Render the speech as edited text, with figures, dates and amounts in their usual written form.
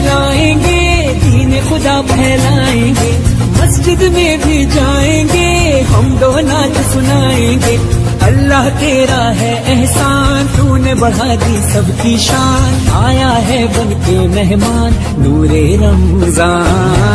लाएंगे, दीन खुदा फैलाएंगे, मस्जिद में भी जाएंगे, हम दो नाच सुनाएंगे। अल्लाह तेरा है एहसान, तूने बढ़ा दी सबकी शान, आया है बनके मेहमान नूरे रमजान।